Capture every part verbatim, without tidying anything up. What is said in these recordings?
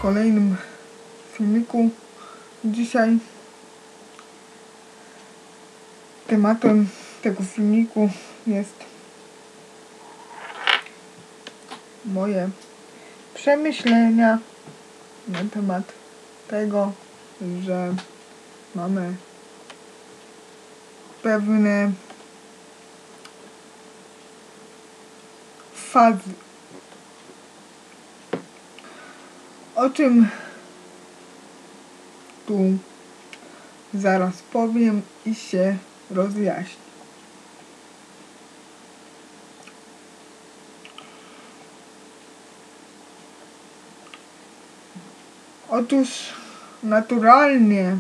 kolejnym filmiku. Dzisiaj tematem tego filmiku jest moje przemyślenia na temat tego, że mamy pewne fazy. O czym tu zaraz powiem i się rozjaśni. Otóż naturalnie,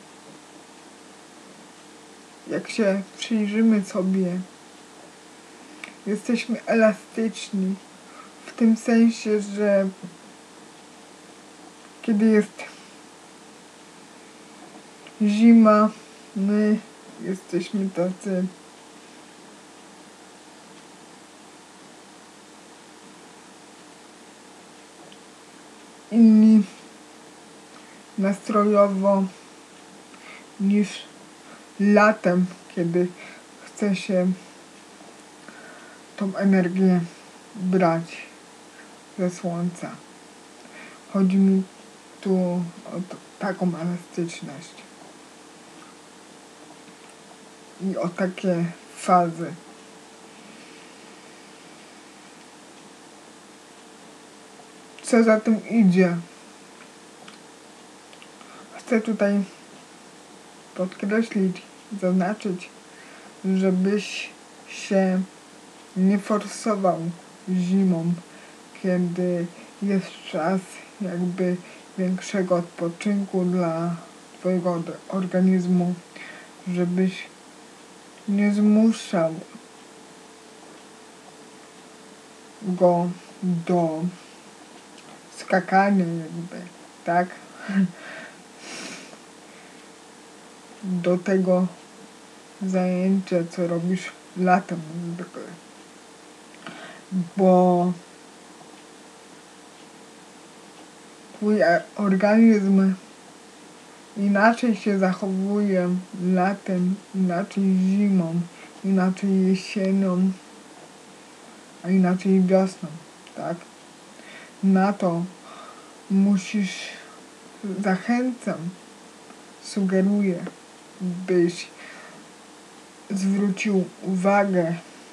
jak się przyjrzymy sobie, jesteśmy elastyczni w tym sensie, że kiedy jest zima, my jesteśmy tacy inni nastrojowo niż latem, kiedy chce się tą energię brać ze słońca. Chodzi mi tu o taką elastyczność i o takie fazy. Co za tym idzie? Chcę tutaj podkreślić, zaznaczyć, żebyś się nie forsował zimą, kiedy jest czas jakby większego odpoczynku dla twojego organizmu, żebyś nie zmuszał go do skakania jakby, tak? Do tego zajęcia, co robisz latem zwykle. Bo twój organizm inaczej się zachowuje latem, inaczej zimą, inaczej jesienią, a inaczej wiosną, tak? Na to musisz, zachęcam, sugeruję, byś zwrócił uwagę,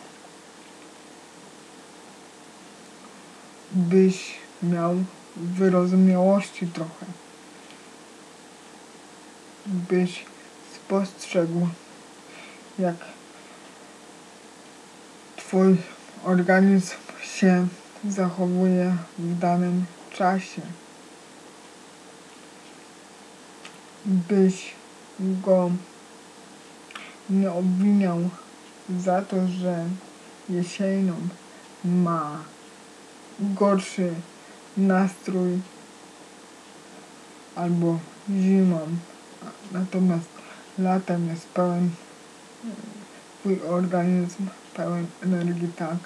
byś miał wyrozumiałości trochę, byś spostrzegł, jak twój organizm się zachowuje w danym czasie, byś go nie obwiniał za to, że jesienią ma gorszy nastrój albo zimą, natomiast latem jest pełen, twój organizm pełen energii, tak?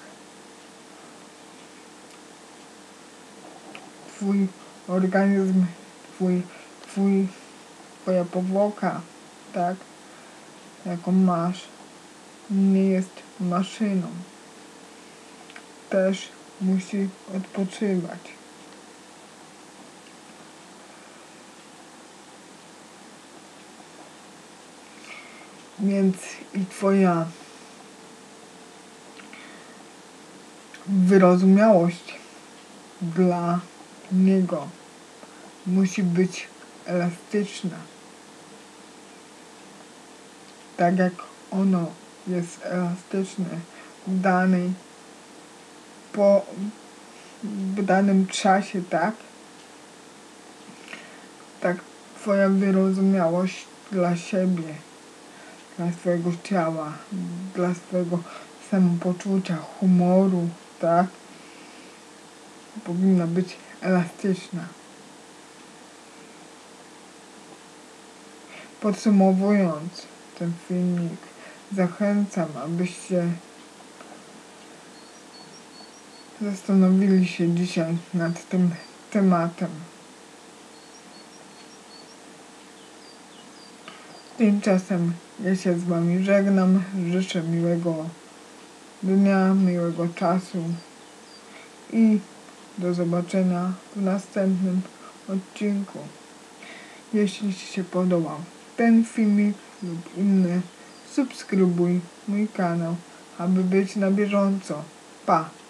Twój organizm, twój, twój, twoja powłoka, tak? Jaką masz, nie jest maszyną. Też musi odpoczywać. Więc i twoja wyrozumiałość dla niego musi być elastyczna. Tak jak ono jest elastyczne w danej, po, w danym czasie, tak? Tak twoja wyrozumiałość dla siebie, dla swojego ciała, dla swojego samopoczucia, humoru, tak? Powinna być elastyczna. Podsumowując ten filmik, zachęcam, abyście zastanowili się dzisiaj nad tym tematem. Tymczasem ja się z wami żegnam. Życzę miłego dnia, miłego czasu i do zobaczenia w następnym odcinku. Jeśli ci się podobał ten filmik lub inny, subskrybuj mój kanał, aby być na bieżąco. Pa!